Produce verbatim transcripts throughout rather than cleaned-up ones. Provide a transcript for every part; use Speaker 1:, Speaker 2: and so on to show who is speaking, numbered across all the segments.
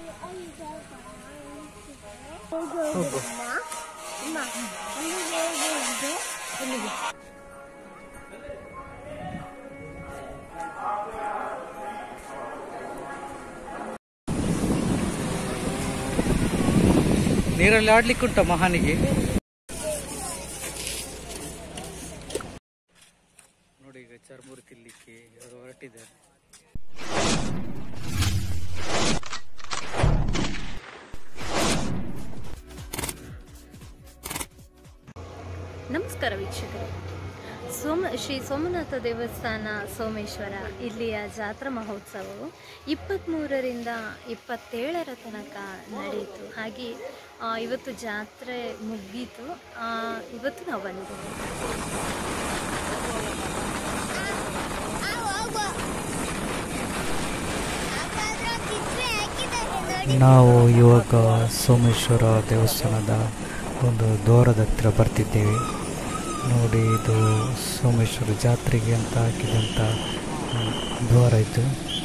Speaker 1: ನೀರಲ್ಲಿ ಆಡ್ಲಿಕ್ಕೆ ಉಂಟ ಮಹಾನಿಗೆ. ನೋಡಿ ಈಗ ಚರ್ಮೂರು ತಿನ್ಲಿಕ್ಕೆ ಇವರು ಹೊರಟಿದ್ದಾರೆ.
Speaker 2: ನಮಸ್ಕಾರ ವೀಕ್ಷಕರೇ. ಸೋಮ ಶ್ರೀ ಸೋಮನಾಥ ದೇವಸ್ಥಾನ ಸೋಮೇಶ್ವರ ಇಲ್ಲಿಯ ಜಾತ್ರಾ ಮಹೋತ್ಸವವು ಇಪ್ಪತ್ತ್ಮೂರರಿಂದ ಇಪ್ಪತ್ತೇಳರ ತನಕ ನಡೆಯಿತು. ಹಾಗೆ ಇವತ್ತು ಜಾತ್ರೆ ಮುಗೀತು. ಇವತ್ತು ನಾವು ಬಂದಿದ್ದೇವೆ.
Speaker 1: ನಾವು ಇವಾಗ ಸೋಮೇಶ್ವರ ದೇವಸ್ಥಾನದ ಒಂದು ದ್ವಾರದ ಹತ್ತಿರ ಬರ್ತಿದ್ದೇವೆ. ನೋಡಿ, ಇದು ಸೋಮೇಶ್ವರ ಜಾತ್ರೆಗೆ ಅಂತ ಹಾಕಿದಂಥ ದ್ವಾರ ಇದು.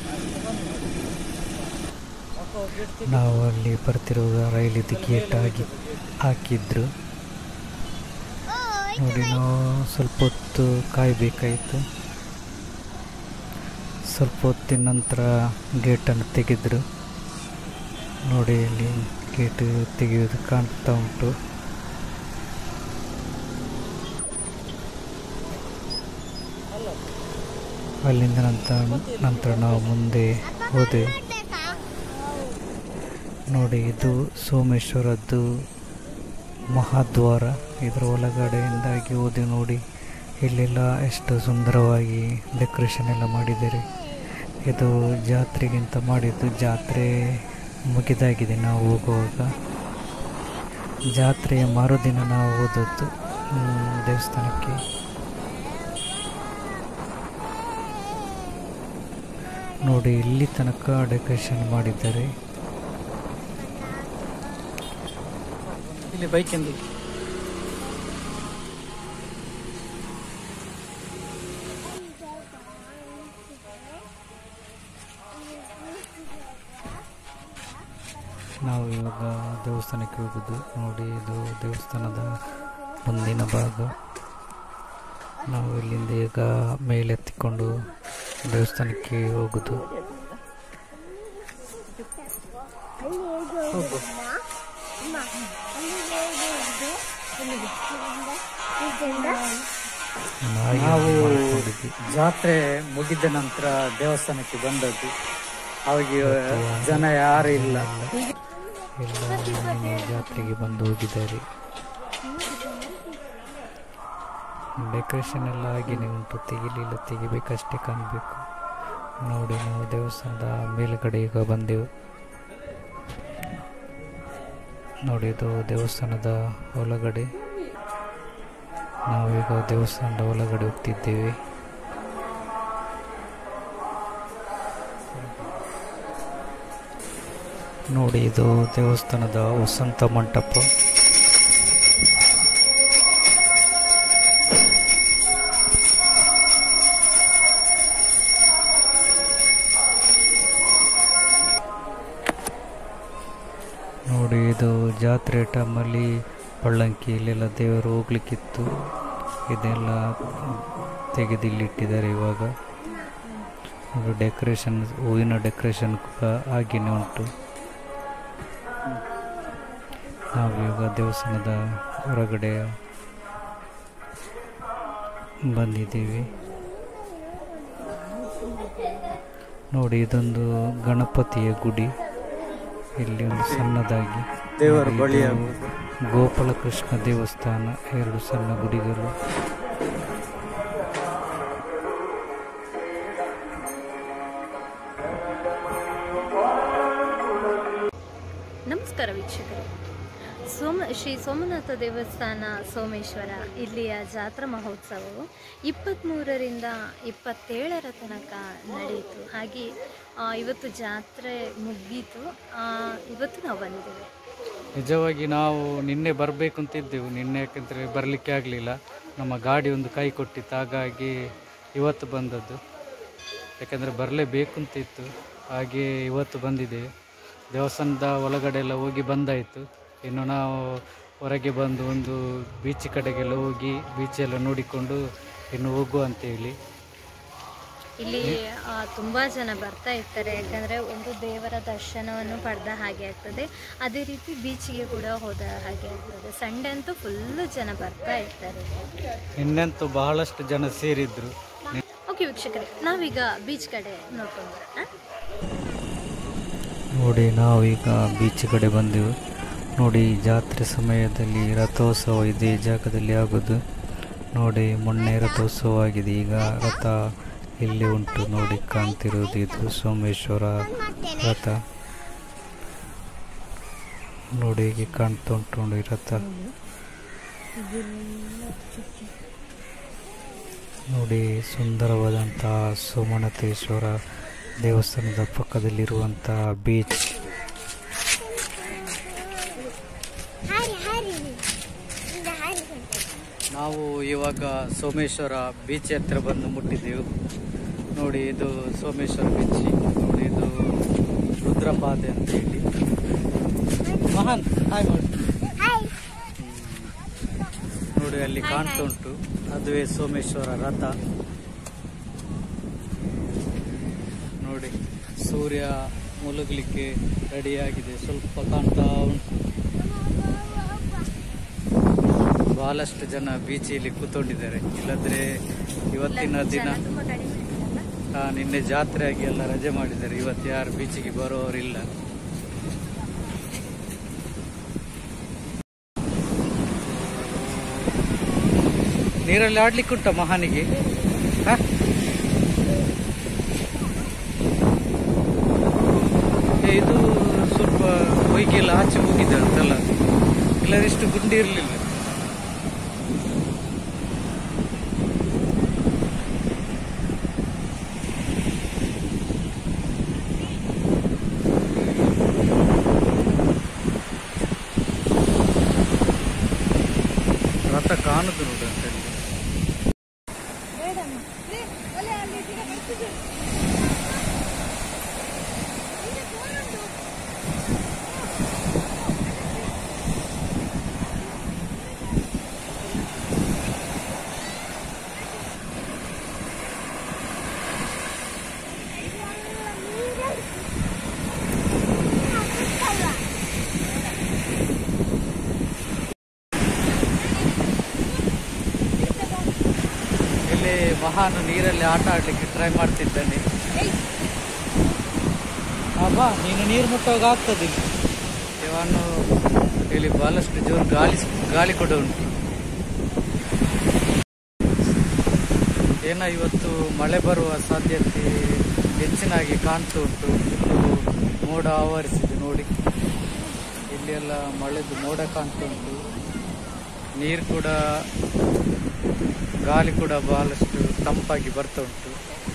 Speaker 1: ನಾವು ಅಲ್ಲಿ ಬರ್ತಿರುವಾಗ ರೈಲಿದ್ದು ಗೇಟ್ ಆಗಿ ಹಾಕಿದ್ರು. ನೋಡಿ, ನಾವು ಸ್ವಲ್ಪ ಹೊತ್ತು ಕಾಯಬೇಕಾಯಿತು. ಸ್ವಲ್ಪ ಹೊತ್ತಿನ ನಂತರ ಗೇಟನ್ನು ತೆಗೆದ್ರು. ನೋಡಿ, ಇಲ್ಲಿ ಗೇಟ್ ತೆಗೆಯೋದು ಕಾಣ್ತಾ ಉಂಟು. ಅಲ್ಲಿಂದ ನಂತರ ನಂತರ ನಾವು ಮುಂದೆ ಹೋದೆ. ನೋಡಿ, ಇದು ಸೋಮೇಶ್ವರದ್ದು ಮಹಾದ್ವಾರ. ಇದರ ಒಳಗಡೆಯಿಂದಾಗಿ ಹೋದೆ. ನೋಡಿ, ಇಲ್ಲೆಲ್ಲ ಎಷ್ಟು ಸುಂದರವಾಗಿ ಡೆಕೋರೇಷನ್ ಎಲ್ಲ ಮಾಡಿದ್ದಾರೆ. ಇದು ಜಾತ್ರೆಗಿಂತ ಮಾಡಿದ್ದು. ಜಾತ್ರೆ ಮುಗಿದಾಗಿದೆ ನಾವು ಹೋಗುವಾಗ. ಜಾತ್ರೆಯ ಮರುದಿನ ನಾವು ಹೋದದ್ದು ದೇವಸ್ಥಾನಕ್ಕೆ. ನೋಡಿ, ಇಲ್ಲಿ ತನಕ ಡೆಕೋರೇಷನ್ ಮಾಡಿದ್ದಾರೆ. ಇಲ್ಲಿ ಬೈಕ್ ಎಂದು ನಾವು ಇವಾಗ ದೇವಸ್ಥಾನಕ್ಕೆ ಹೋಗುದು. ನೋಡಿ, ಇದು ದೇವಸ್ಥಾನದ ಮುಂದಿನ ಭಾಗ. ನಾವು ಇಲ್ಲಿಂದ ಈಗ ಮೇಲೆತ್ತಿಕೊಂಡು ದೇವಸ್ಥಾನಕ್ಕೆ ಹೋಗುದು. ನಾವು ಜಾತ್ರೆ ಮುಗಿದ ನಂತರ ದೇವಸ್ಥಾನಕ್ಕೆ ಬಂದದ್ದು. ಅವಾಗ ಜನ ಯಾರು ಇಲ್ಲ, ಎಲ್ಲ ಜಾತ್ರೆಗೆ ಬಂದು ಹೋಗಿದ್ದಾರೆ. ಡೆಕೋರೇಷನ್ ಎಲ್ಲ ಹಾಗೇನೆ ಉಂಟು. ತೆಗಿಲಿಲ್ಲ, ತೆಗಿಬೇಕಷ್ಟೇ ಕಾಣಬೇಕು. ನೋಡಿ, ನಾವು ದೇವಸ್ಥಾನದ ಮೇಲುಗಡೆ ಈಗ ಬಂದೆವು. ನೋಡಿ, ಇದು ದೇವಸ್ಥಾನದ ಒಳಗಡೆ. ನಾವೀಗ ದೇವಸ್ಥಾನದ ಒಳಗಡೆ ಹೋಗ್ತಿದ್ದೇವೆ. ನೋಡಿ, ಇದು ದೇವಸ್ಥಾನದ ವಸಂತ ಮಂಟಪ. ನೋಡಿ, ಇದು ಜಾತ್ರೆ ಟೈಮಲ್ಲಿ ಪಳ್ಳಂಕಿ ಇಲ್ಲೆಲ್ಲ ದೇವರು ಹೋಗ್ಲಿಕ್ಕಿತ್ತು. ಇದೆಲ್ಲ ತೆಗೆದು ಇಲ್ಲಿಟ್ಟಿದ್ದಾರೆ ಇವಾಗ. ಅದು ಡೆಕೋರೇಷನ್, ಹೂವಿನ ಡೆಕೋರೇಷನ್ ಕೂಡ ಹಾಗೇನೆ ಉಂಟು. ನಾವು ಇವಾಗ ದೇವಸ್ಥಾನದ ಹೊರಗಡೆ ಬಂದಿದ್ದೀವಿ. ನೋಡಿ, ಇದೊಂದು ಗಣಪತಿಯ ಗುಡಿ. ಇಲ್ಲಿ ಒಂದು ಸಣ್ಣದಾಗಿ ದೇವರ ಬಳಿಯ ಗೋಪಾಲಕೃಷ್ಣ ದೇವಸ್ಥಾನ, ಎರಡು ಸಣ್ಣ ಗುಡಿಗಳು.
Speaker 2: ನಮಸ್ಕಾರ ವೀಕ್ಷಕರೇ. ಸೋಮ ಶ್ರೀ ಸೋಮನಾಥ ದೇವಸ್ಥಾನ ಸೋಮೇಶ್ವರ ಇಲ್ಲಿಯ ಜಾತ್ರಾ ಮಹೋತ್ಸವವು ಇಪ್ಪತ್ತ್ಮೂರರಿಂದ ಇಪ್ಪತ್ತೇಳರ ತನಕ ನಡೆಯಿತು. ಹಾಗೆ ಇವತ್ತು ಜಾತ್ರೆ ಮುಗೀತು. ಇವತ್ತು ನಾವು ಬಂದಿದ್ದೇವೆ.
Speaker 1: ನಿಜವಾಗಿ ನಾವು ನಿನ್ನೆ ಬರಬೇಕು ಅಂತಿದ್ದೆವು. ನಿನ್ನೆ ಯಾಕಂದರೆ ಬರಲಿಕ್ಕೆ ಆಗಲಿಲ್ಲ, ನಮ್ಮ ಗಾಡಿ ಒಂದು ಕೈ ಕೊಟ್ಟಿತ್ತು. ಹಾಗಾಗಿ ಇವತ್ತು ಬಂದದ್ದು. ಯಾಕಂದರೆ ಬರಲೇಬೇಕು ಅಂತಿತ್ತು, ಹಾಗೆ ಇವತ್ತು ಬಂದಿದ್ದೇವೆ. ದೇವಸ್ಥಾನದ ಒಳಗಡೆ ಎಲ್ಲ ಹೋಗಿ ಬಂದಾಯಿತು. ಇನ್ನು ನಾವು ಹೊರಗೆ ಬಂದು ಒಂದು ಬೀಚ್ ಕಡೆಗೆಲ್ಲ ಹೋಗಿ ಬೀಚೆಲ್ಲ ನೋಡಿಕೊಂಡು ಇನ್ನು ಹೋಗುವ ಅಂತೇಳಿ.
Speaker 2: ಇಲ್ಲಿ ತುಂಬ ಜನ ಬರ್ತಾ ಇರ್ತಾರೆ, ಯಾಕಂದರೆ ಒಂದು ದೇವರ ದರ್ಶನವನ್ನು ಪಡೆದ ಹಾಗೆ ಆಗ್ತದೆ, ಅದೇ ರೀತಿ ಬೀಚಿಗೆ ಕೂಡ ಹೋದ ಹಾಗೆ ಆಗ್ತದೆ. ಸಂಡೇ ಅಂತೂ ಫುಲ್ಲು ಜನ ಬರ್ತಾ ಇರ್ತಾರೆ.
Speaker 1: ಇನ್ನಂತೂ ಬಹಳಷ್ಟು ಜನ ಸೇರಿದ್ರು.
Speaker 2: ಓಕೆ ವೀಕ್ಷಕರೇ, ನಾವೀಗ ಬೀಚ್ ಕಡೆ ನೋಡ್ಕೊಂಡು ಬರೋಣ.
Speaker 1: ನೋಡಿ ನಾವೀಗ ಬೀಚ್ ಕಡೆ ಬಂದೆವು. ನೋಡಿ ಜಾತ್ರೆ ಸಮಯದಲ್ಲಿ ರಥೋತ್ಸವ ಇದೇ ಜಾಗದಲ್ಲಿ ಆಗೋದು. ನೋಡಿ ಮೊನ್ನೆ ರಥೋತ್ಸವ ಆಗಿದೆ, ಈಗ ರಥ ಇಲ್ಲಿ ಉಂಟು. ನೋಡಿ ಕಾಣ್ತಿರೋದು ಇದು ಸೋಮೇಶ್ವರ ರಥ. ನೋಡಿ ಹೀಗೆ ಕಾಣ್ತಾ ಉಂಟು ನೋಡಿ ರಥ. ನೋಡಿ ಸುಂದರವಾದಂತಹ ಸೋಮನಾಥೇಶ್ವರ ದೇವಸ್ಥಾನದ ಪಕ್ಕದಲ್ಲಿರುವಂತಹ ಬೀಚ್. ನಾವು ಇವಾಗ ಸೋಮೇಶ್ವರ ಬೀಚ್ ಹತ್ರ ಬಂದು ಮುಟ್ಟಿದ್ದೆವು. ನೋಡಿ ಇದು ಸೋಮೇಶ್ವರ ಬೀಚ್. ನೋಡಿ ಇದು ರುದ್ರಪಾದೆ ಅಂತ ಹೇಳಿ. ಮಹಾನ್ ಹಾಯ್ ಮಾಡಿ. ನೋಡಿ ಅಲ್ಲಿ ಕಾಣ್ತಾ ಉಂಟು, ಅದುವೇ ಸೋಮೇಶ್ವರ ರಥ. ನೋಡಿ ಸೂರ್ಯ ಮುಳುಗಲಿಕ್ಕೆ ರೆಡಿಯಾಗಿದೆ, ಸ್ವಲ್ಪ ಕಾಣ್ತಾ ಉಂಟು. ಬಹಳಷ್ಟು ಜನ ಬೀಚಲ್ಲಿ ಕೂತ್ಕೊಂಡಿದ್ದಾರೆ. ಇಲ್ಲದ್ರೆ ಇವತ್ತಿನ ದಿನ ನಿನ್ನೆ ಜಾತ್ರೆ ಆಗಿ ಎಲ್ಲ ರಜೆ ಮಾಡಿದ್ದಾರೆ, ಇವತ್ತು ಯಾರು ಬೀಚಿಗೆ ಬರೋರಿಲ್ಲ. ನೀರಲ್ಲಿ ಆಡ್ಲಿಕ್ಕೆ ಉಂಟ ಮಹಾನಿಗೆ? ಇದು ಸ್ವಲ್ಪ ಹೊಯ್ಗೆಲ್ಲ ಆಚೆ ಹೋಗಿದೆ ಅಂತಲ್ಲ, ಇಲ್ಲದಿಷ್ಟು ಗುಂಡಿ ಇರಲಿಲ್ಲ. ರಥ ಕಾಣುದು ನೋಡಿ ಅಂತ ಹೇಳಿ. ಮಹಾನ್ ನೀರಲ್ಲಿ ಆಟ ಆಡ್ಲಿಕ್ಕೆ ಟ್ರೈ ಮಾಡ್ತಿದ್ದಾನೆ. ಅಬ್ಬಾ ನೀನು ನೀರು ಮುಟ್ಟೋಗ ಆಗ್ತದೆ. ಇವನು ಇಲ್ಲಿ ಬಹಳಷ್ಟು ಜೋರು ಗಾಳಿ ಗಾಳಿ ಕೂಡ ಉಂಟು. ಏನೋ ಇವತ್ತು ಮಳೆ ಬರುವ ಸಾಧ್ಯತೆ ಹೆಚ್ಚಿನಾಗಿ ಕಾಣ್ತಾ ಉಂಟು. ಮೋಡ ಆವರಿಸಿದೆ ನೋಡಿ, ಇಲ್ಲಿ ಎಲ್ಲ ಮಳೆದು ಮೋಡ ಕಾಣ್ತಾ ಉಂಟು. ನೀರು ಕೂಡ, ಗಾಳಿ ಕೂಡ ಬಹಳಷ್ಟು ತಂಪಾಗಿ ಬರ್ತಾ ಉಂಟು.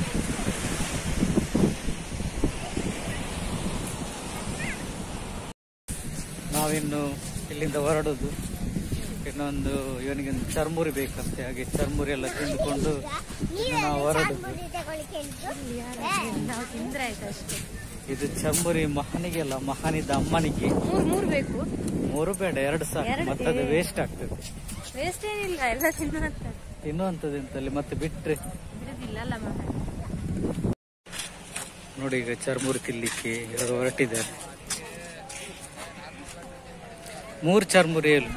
Speaker 1: ನಾವಿನ್ನು ಇಲ್ಲಿಂದ ಹೊರಡೋದು. ಇನ್ನೊಂದು ಇವನಿಗೆ ಚರ್ಮುರಿ ಬೇಕಂತೆ, ಹಾಗೆ ಚರ್ಮುರಿ ಎಲ್ಲ ತಿಂದುಕೊಂಡು ನಾವು ಹೊರಡುದು. ಇದು ಚರ್ಮುರಿ ಮಹಾನಿಗೆ ಅಲ್ಲ, ಮಹಾನಿದ ಅಮ್ಮನಿಗೆ.
Speaker 2: ಮೂರು ಬೇಕು?
Speaker 1: ಮೂರು ಬೇಡ, ಎರಡು ಸಾಕು, ಮತ್ತದು ವೇಸ್ಟ್ ಆಗ್ತದೆ.
Speaker 2: ವೇಸ್ಟ್ ಏನಿಲ್ಲ, ಎಲ್ಲ ತಿನ್ನುವಂತ
Speaker 1: ತಿನ್ನುವಂಥದ್ದು ಎಂತಲ್ಲಿ ಮತ್ತೆ ಬಿಟ್ರೆ ನೋಡಿ. ಈಗ ಚರ್ಮುರಿ ತಿನ್ಲಿಕ್ಕೆ ಹೊರಟಿದ್ದಾರೆ. ಮೂರು ಚರ್ಮುರಿ ಹೇಳು.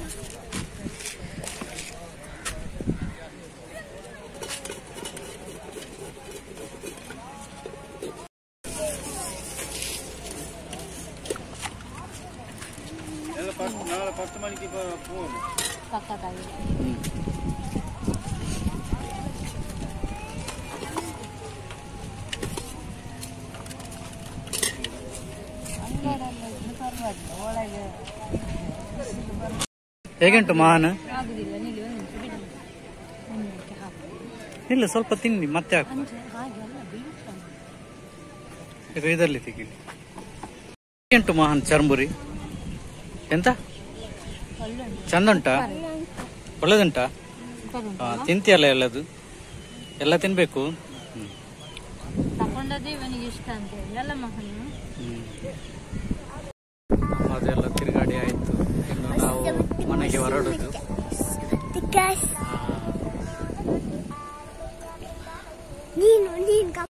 Speaker 3: பத்து மணிக்கு போகணும்.
Speaker 1: ಹೇಗುಂಟು ಮಹಾನ್? ಇಲ್ಲ ಸ್ವಲ್ಪ ತಿನ್ನಿ ಮತ್ತೆ ಹಾಕು. ಇದರಲ್ಲಿ ತೆಗಿ. ಹೇಗುಂಟು ಮಹಾನ್ ಚರ್ಮುರಿ? ಎಂತ ಚಂದ ಉಂಟಾ? ಒಳ್ಳೆದುಂಟಾ? ಹಾ, ತಿಂತಿಯಲ್ಲ ಎಲ್ಲದು? ಎಲ್ಲ ತಿನ್ಬೇಕು.
Speaker 2: ತಗೊಂಡದ್ದು ಇವನಿಗೆ ಇಷ್ಟ ಅಂತ ಹೇಳಿ ಅಲ್ಲ ಮಹನು.
Speaker 1: ನಮ್ಮದೆಲ್ಲ ತಿರುಗಾಡಿ ಆಯ್ತು, ಇನ್ನು ನಾವು ಮನೆಗೆ ಹೊರಡುದು.